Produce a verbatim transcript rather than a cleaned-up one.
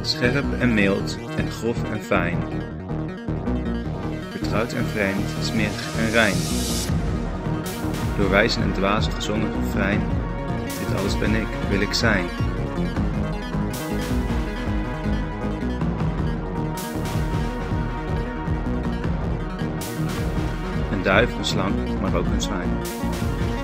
Scherp en mild en grof en fijn. Vertrouwd en vreemd, smerig en rein. Door wijzen en dwazen gezongen refrein. Dit alles ben ik, wil ik zijn. Een duif, een slang, maar ook een zwijn.